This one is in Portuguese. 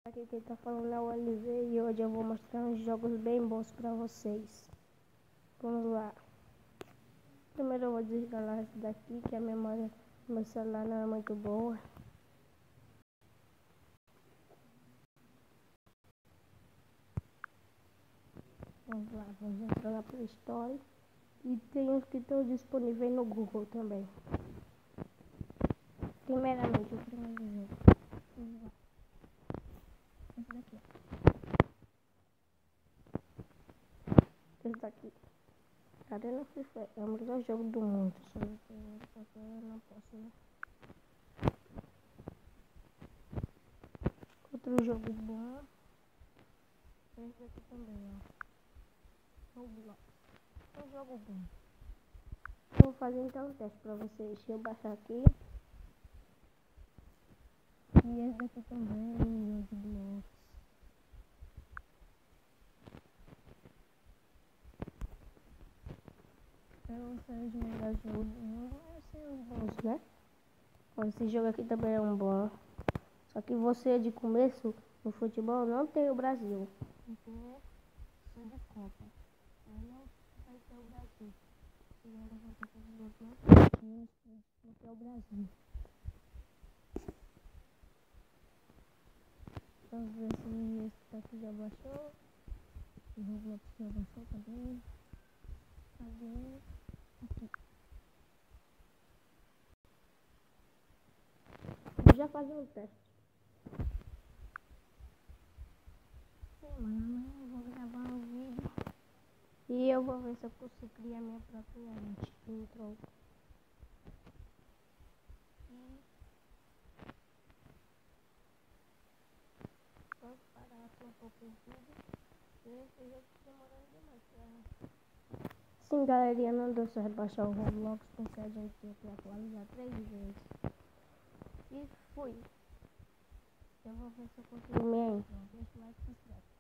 Aqui quem tá falando é o LV e hoje eu vou mostrar uns jogos bem bons pra vocês. Vamos lá. Primeiro eu vou desinstalar esse daqui, que a memória do meu celular não é muito boa. Vamos lá, vamos entrar na Play Store. E tem uns que estão disponíveis no Google também. Primeiramente, o primeiro jogo. Vamos lá. Esse daqui. Esse daqui. Arena Free Fire é o melhor jogo do mundo. Só que eu não posso, né? Outro jogo bom. Esse aqui também, ó. Roblox. É um jogo bom. Eu vou fazer então um teste pra vocês. Deixa eu baixar aqui. E esse daqui também é um jogo bom. Eu não sei os melhores jogos do mundo, mas sei os bons, né? Ó, esse jogo aqui também é um bom. Só que você de começo no futebol não tem o Brasil. Porque sou de Copa. Aí não vai ter o Brasil. E agora eu vou ter que desbloquear os times para desbloquear o Brasil. Vamos ver se esse daqui já baixou. O Roblox já baixou também. Cadê? Aqui. Vou já fazer um teste. Sim, mano, amanhã eu vou gravar um vídeo. E eu vou ver se eu consigo criar minha própria intro. Vou parar aqui um pouco o vídeo. Esse jogo tá demorando demais pra... Sim, galerinha, não deu certo baixar o Roblox porque a gente tinha que atualizar 3 vezes. E fui. Eu vou ver se eu consigo minha intro. Deixa o like e se inscreve.